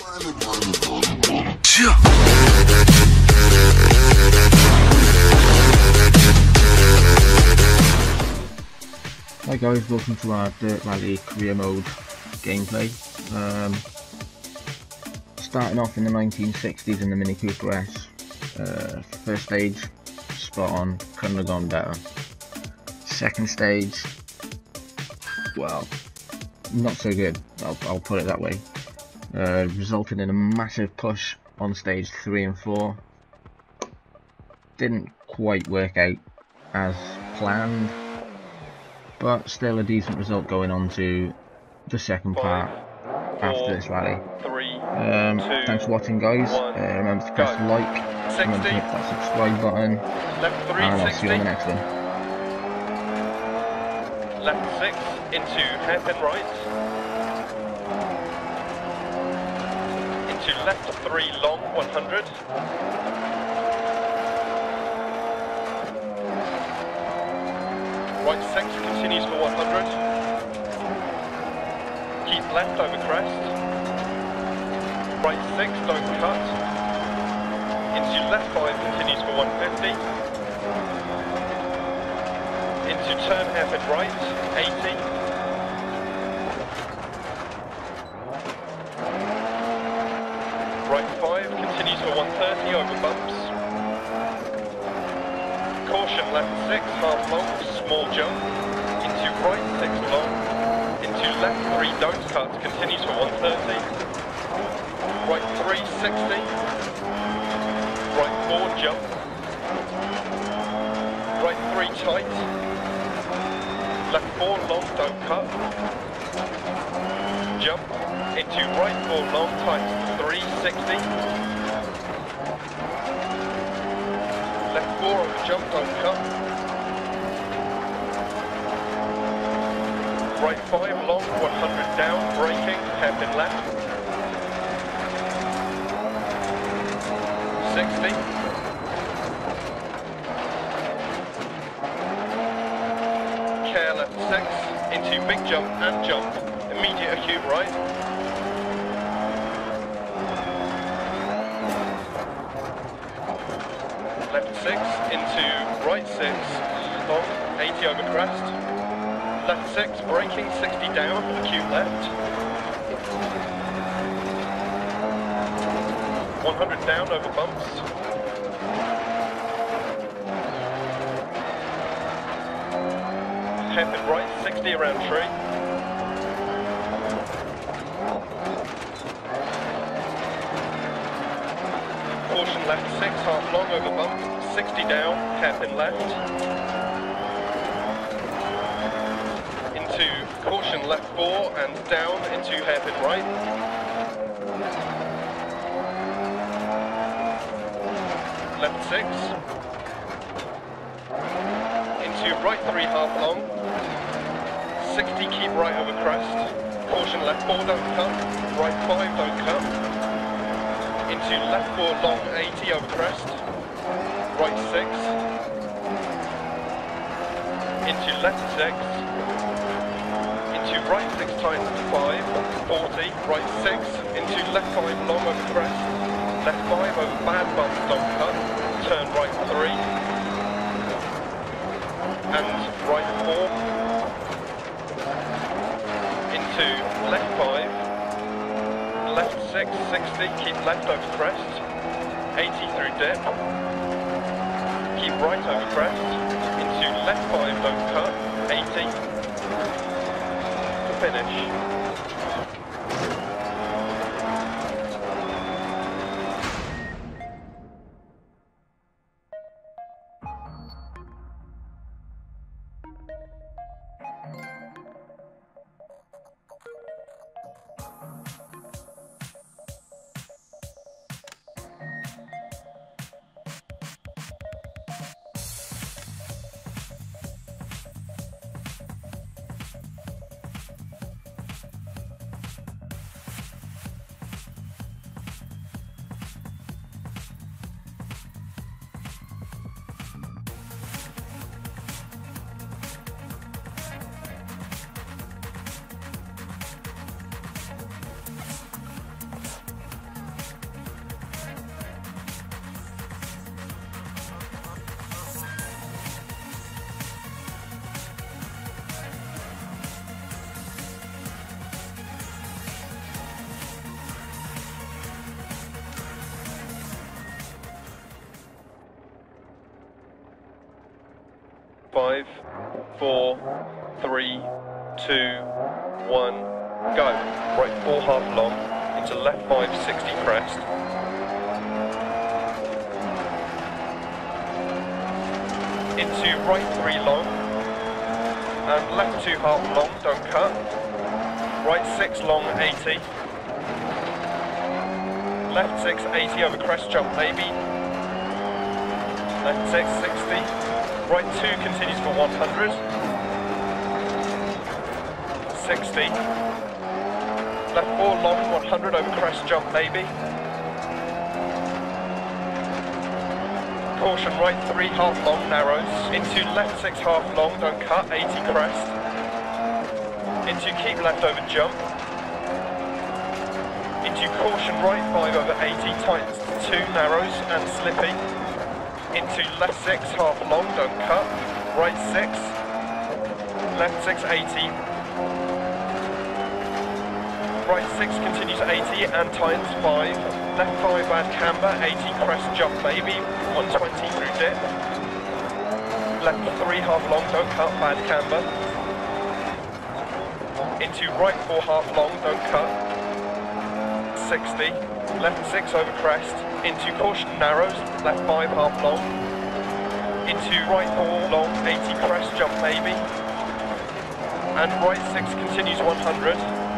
Hi guys, welcome to our Dirt Rally career mode gameplay. Starting off in the 1960s in the Mini Cooper S. First stage, spot on, couldn't have gone better. Second stage, well, not so good, I'll put it that way. Resulted in a massive push on stage 3 and 4. Didn't quite work out as planned, but still a decent result going on to the second part after this rally. Thanks for watching guys, remember to press the like, remember to hit that subscribe button, and I'll see you on the next one. Left 6 into hairpin right, into left 3 long 100, right 6 continues for 100, keep left over crest, right 6 don't cut, into left 5 continues for 150, into turn hairpin right 80, right 5 continues for 130 over bumps, caution left 6 half long, small jump, into right 6 long, into left 3 don't cut, continues for 130, right 3 60, right 4 jump, right 3 tight, left 4 long don't cut, jump, into right 4 long tight 360, left 4 over jump don't cut, right 5 long 100 down, braking, hairpin left, 60, care left 6, into big jump and jump, immediate acute right, left 6 into right 6, long, 80 over crest, left 6 braking, 60 down, acute left, 100 down over bumps, hairpin right, 60 around tree, caution left 6 half long over bump, 60 down, hairpin left, into caution left 4 and down into hairpin right, left 6, into right 3 half long, 60 keep right over crest, caution left 4 don't cut, right 5 don't cut, into left 4 long 80 over crest, right 6, into left 6, into right 6 tight 5, 40, right 6, into left 5 long over crest, left 5 over bad bumps don't cut, turn right 3, and right 4, into left 5, left 6, 60, keep left over crest, 80 through dip, keep right over crest, into left 5 don't cut, 80, to finish. 5, 4, 3, 2, 1, go. Right 4 half long, into left 5, 60 crest. Into right 3 long, and left 2 half long, don't cut. Right 6 long, 80. Left 6, 80 over crest, jump maybe. Left 6, 60. Right 2 continues for 100. 60. Left 4 long, 100 over crest, jump maybe. Caution, right 3 half long, narrows. Into left 6 half long, don't cut, 80 crest. Into keep left over jump. Into caution, right 5 over 80, tightens to 2, narrows and slippy. Into left 6 half long, don't cut. Right 6. Left 6, 80. Right 6 continues 80 and tightens 5. Left 5 bad camber, 80 crest jump maybe, 120 through dip. Left 3 half long, don't cut, bad camber. Into right 4 half long, don't cut, 60. Left 6 over crest, into caution narrows, left 5 half long. Into right 4 long, 80 crest jump maybe. And right 6 continues 100.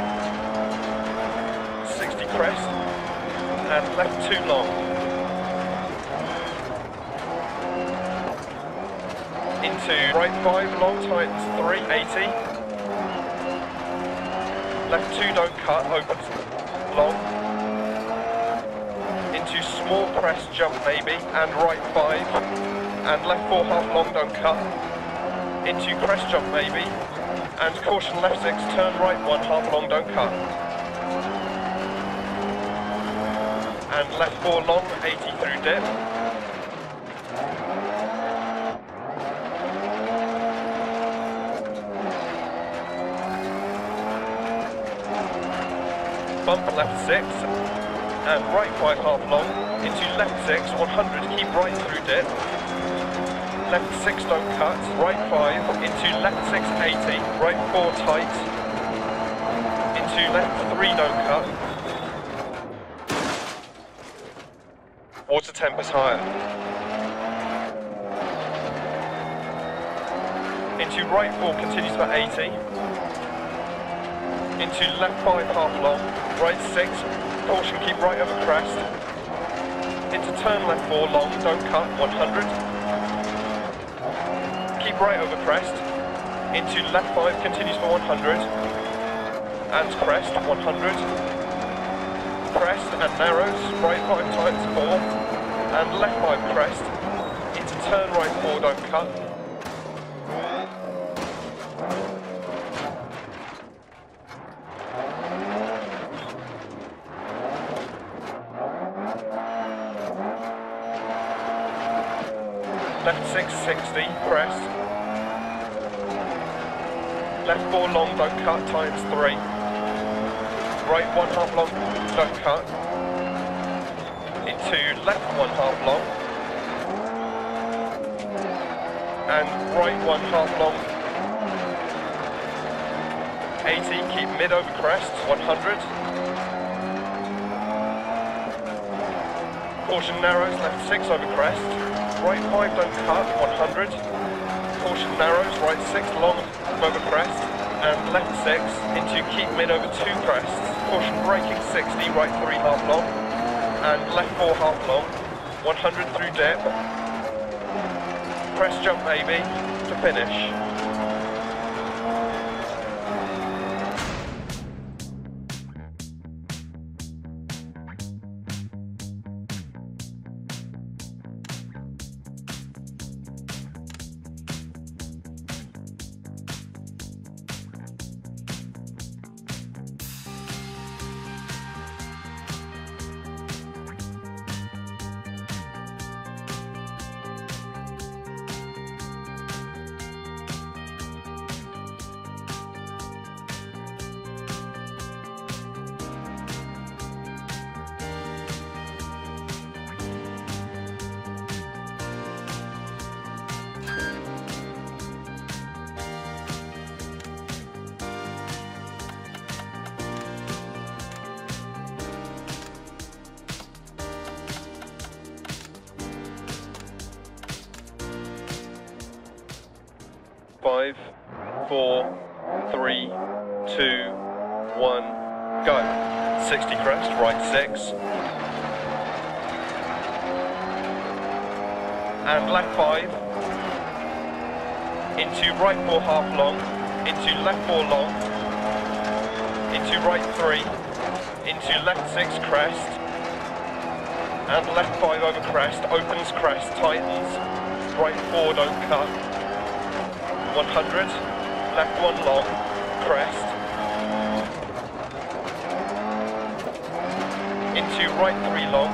60 crest. And left 2 long. Into right 5 long, tightens 3, 80. Left 2 don't cut, opens long. Into small crest jump maybe, and right 5. And left 4 half long, don't cut. Into crest jump maybe. And caution left 6, turn right 1 half long, don't cut. And left 4 long, 80 through dip. Bump left 6, and right 5 half long, into left 6, 100, keep right through dip. Left 6 don't cut, right 5, into left 6, 80, right 4 tight, into left 3 don't cut. Water temp is higher. Into right 4 continues for 80. Into left 5 half long, right 6, caution keep right over crest. Into turn left 4 long, don't cut, 100. Keep right over crest. Into left 5 continues for 100. And crest, 100. Crest and narrows, right 5 tightens 4, and left 5 crest, into turn right 4, don't cut. Left 6, 60, crest. Left 4 long, don't cut, tightens 3. Right 1 half long, don't cut. Into left 1 half long. And right 1 half long. 80, keep mid over crest, 100. Caution narrows, left 6 over crest. Right 5 don't cut, 100. Caution narrows, right 6 long over crest. And left 6 into keep mid over 2 crests. Caution braking 60, right 3 half long. And left 4 half long. 100 through dip. Crest jump maybe to finish. 5, 4, 3, 2, 1, go. 60 crest, right 6. And left 5. Into right 4 half long. Into left 4 long. Into right 3. Into left 6 crest. And left 5 over crest. Opens crest, tightens. Right 4, don't cut. 100. Left 1 long. Crest. Into right 3 long.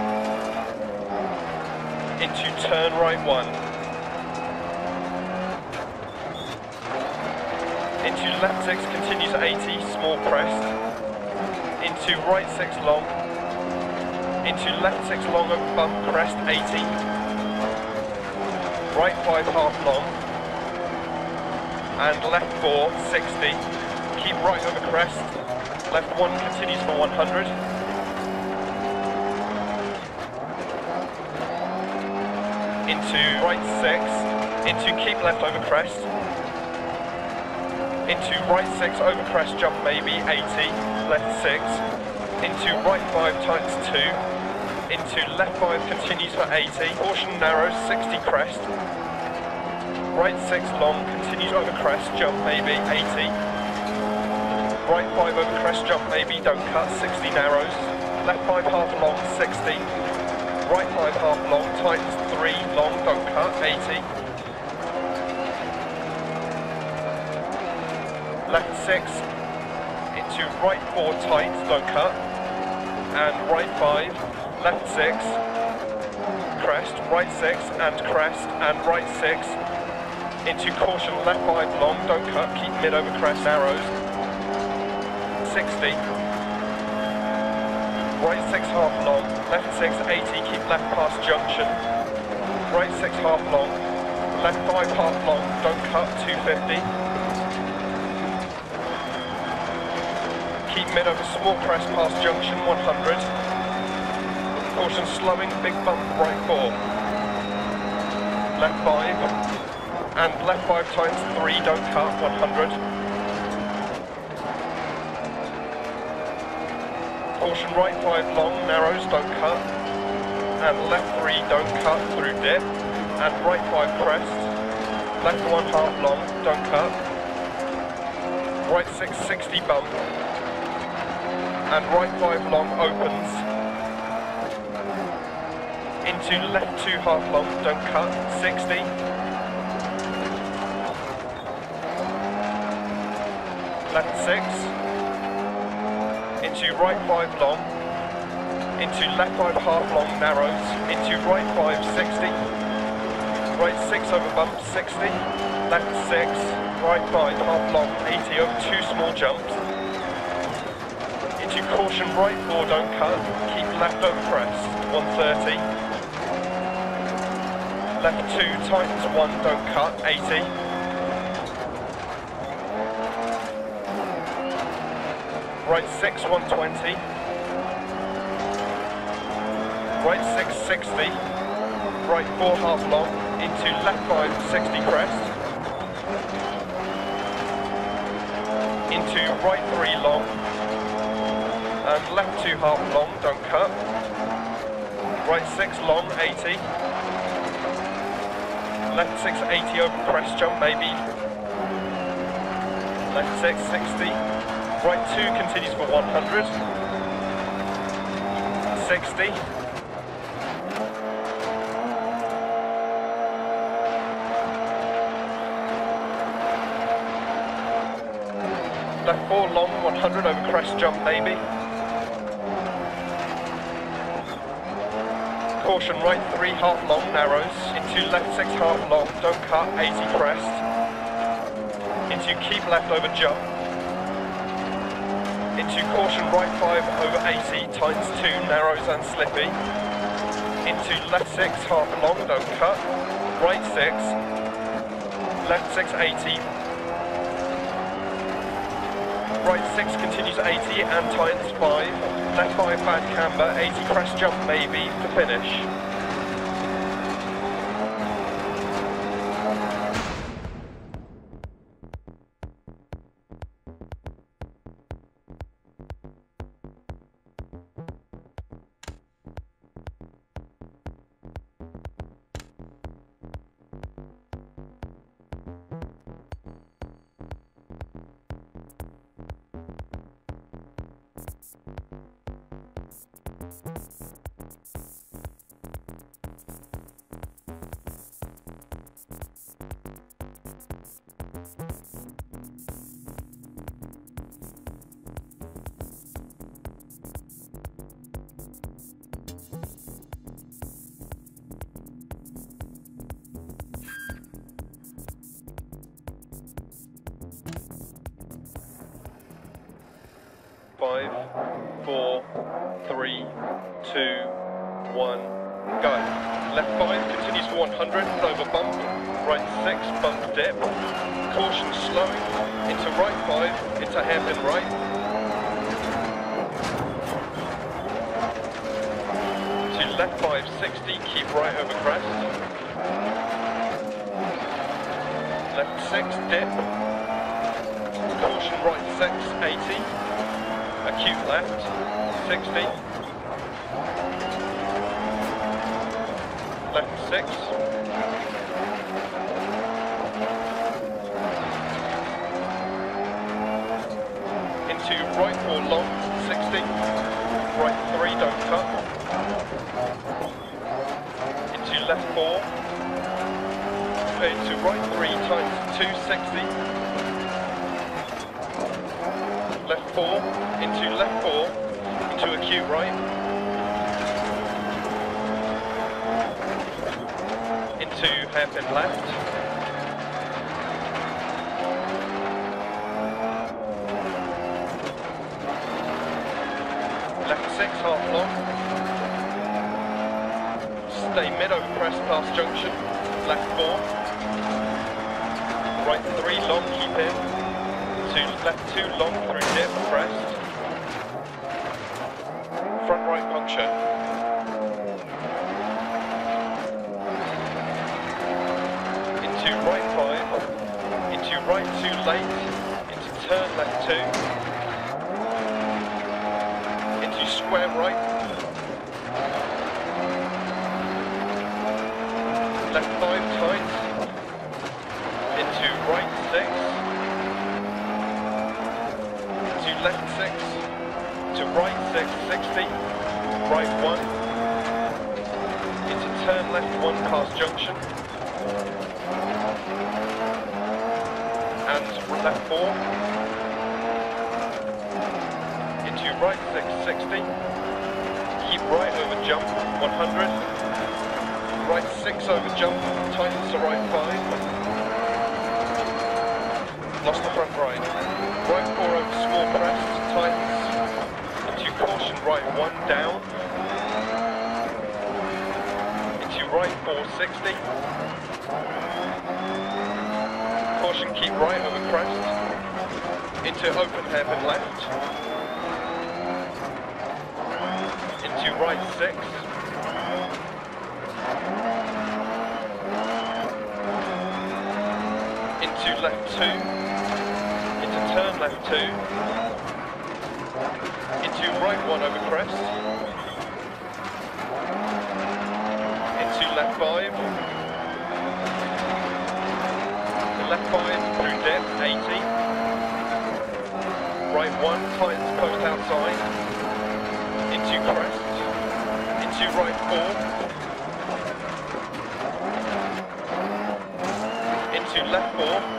Into turn right 1. Into left 6 continues at 80, small crest. Into right 6 long. Into left 6 long over bump, crest 80. Right 5 half long. And left 4, 60. Keep right over crest. Left 1 continues for 100. Into right 6, into keep left over crest, into right 6 over crest jump maybe 80, left 6, into right 5 tightens 2, into left 5 continues for 80, caution narrows 60 crest, right 6 long continues over crest jump maybe 80, right 5 over crest jump maybe don't cut 60 narrows, left 5 half long 60, right 5 half long, tightens 3, long, don't cut, 80. Left 6, into right 4, tight, don't cut. And right 5, left 6, crest, right 6, and crest, and right 6. Into caution, left 5, long, don't cut, keep mid over crest, narrows. 60. Right 6 half long, left 6 80, keep left past junction. Right 6 half long, left 5 half long, don't cut, 250. Keep mid over small crest past junction, 100. Caution slowing, big bump, right 4. Left 5, and left 5 times 3, don't cut, 100. Caution right 5 long, narrows, don't cut. And left 3, don't cut through dip. And right 5 crest. Left 1 half long, don't cut. Right 6, 60 bump. And right 5 long opens. Into left 2 half long, don't cut, 60. Left 6. Into right 5 long, into left 5 half long narrows, into right 5 60, right 6 over bump 60, left 6, right 5 half long 80 over 2 small jumps, into caution right 4 don't cut, keep left over crest 130, left 2 tightens 1 don't cut 80. Right 6, 120. Right 6, 60. Right 4 half long. Into left 5, 60 crest. Into right 3 long. And left 2 half long, don't cut. Right 6 long, 80. Left 6, 80 over crest jump maybe. Left 6, 60. Right 2 continues for 100. 60. Left 4 long, 100 over crest jump maybe. Caution right 3 half long narrows. Into left 6 half long, don't cut, 80 crest. Into keep left over jump. Into caution right 5 over 80, times 2, narrows and slippy. Into left 6, half long, don't cut. Right 6, left 6, 80. Right 6 continues 80 and tightens 5. Left 5 bad camber, 80 crest jump maybe to finish. Five, 4, 3, 2, 1, go. Left 5 continues for 100, over bump. Right 6, bump dip. Caution slowing. Into right 5, into hairpin right. To left 5, 60, keep right over crest. Left 6, dip. Caution right 6, 80. Acute left, 60. Left 6. Into right 4 long, 60. Right 3, don't cut. Into left 4. Into right 3 times 260. Left 4, into left 4, into acute right, into hairpin left, left 6, half long, stay mid over crest past junction, left 4, right 3 long, keep in, left 2 long through dip, crest. Front right puncture. Into right 5. Into right 2 late. Into turn left 2. Into square right. Left 5 tight. Into right 6. Left 6, to right 6, 60, right 1, into turn left 1 past junction, and left 4, into right 6, 60, keep right over jump, 100, right 6 over jump, tightens to right 5, lost the front right. Right 4 over small crest, tightens, into caution right 1 down, into right 4, 60, caution keep right over crest, into open hairpin left, into right 6, into left 2, turn left 2, into right 1 over crest, into left 5, left 5 through dip, 80, right 1, tightens post outside, into crest, into right 4, into left 4,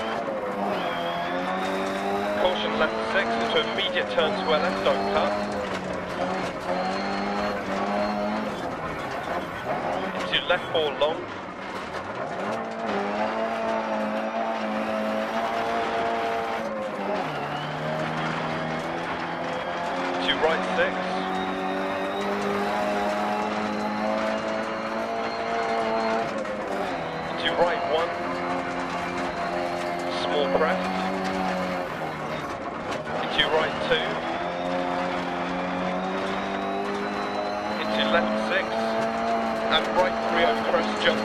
caution left 6 into immediate turn to LF, don't cut. Into left 4 long. Into right 6. Into right 1. Small crest. Into right 2, into left 6, and right 3 over crest jump,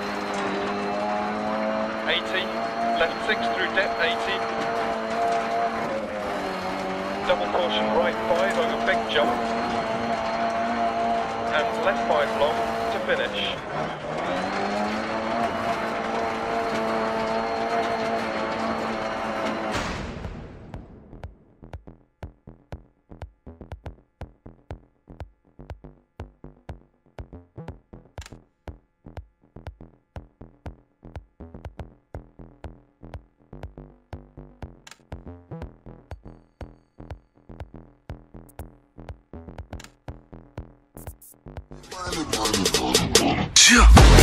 80, left 6 through dip, 80, double caution right 5 over big jump, and left 5 long to finish. Yeah.